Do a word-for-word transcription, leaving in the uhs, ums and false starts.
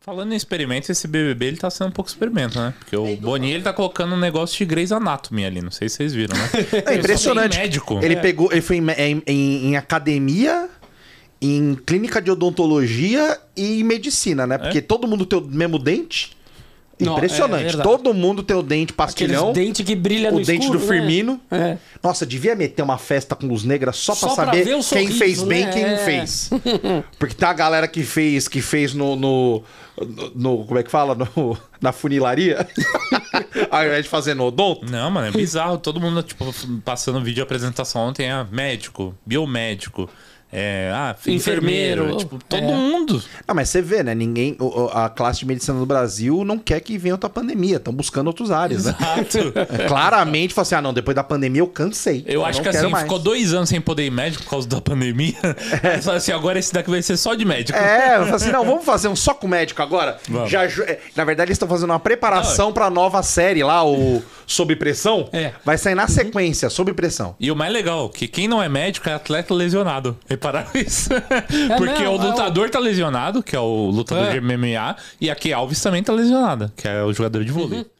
Falando em experimento, esse B B B ele tá sendo um pouco experimento, né? Porque o Boninho ele tá colocando um negócio de Grey's Anatomy ali, não sei se vocês viram, né? É impressionante. Médico. Ele é. pegou, ele foi em, em, em, em academia, em clínica de odontologia e em medicina, né? Porque é. todo mundo tem o mesmo dente. Impressionante. Não, é todo mundo tem o dente pastilhão. O dente que brilha no O dente escuro, do Firmino. Né? É. Nossa, devia meter uma festa com luz negras só pra só saber pra quem sorriso, fez bem e né? quem não é. fez. Porque tá a galera que fez, que fez no... no, no, no como é que fala? No, na funilaria. Ao invés de fazer no odonto. Não, mano, é bizarro. Todo mundo, tipo, passando vídeo de apresentação ontem, é médico, biomédico. É, ah, enfermeiro, enfermeiro tipo, todo é. mundo. Ah, mas você vê, né? Ninguém, a classe de medicina do Brasil não quer que venha outra pandemia. Estão buscando outras áreas, Exato. né? Claramente, fala assim, ah, não, depois da pandemia eu cansei. Eu, eu acho que assim, mais. ficou dois anos sem poder ir médico por causa da pandemia. É. Fala assim, agora esse daqui vai ser só de médico. É, eu falo assim, não, vamos fazer um só com médico agora. Já, na verdade, eles estão fazendo uma preparação para a nova série lá, o Sob Pressão. É. Vai sair na sequência, Sob Pressão. E o mais legal, que quem não é médico é atleta lesionado. Repararam isso? É porque mesmo, o lutador é o... tá lesionado, que é o lutador é. de M M A, e a Key Alves também tá lesionada, que é o jogador de vôlei. Uhum.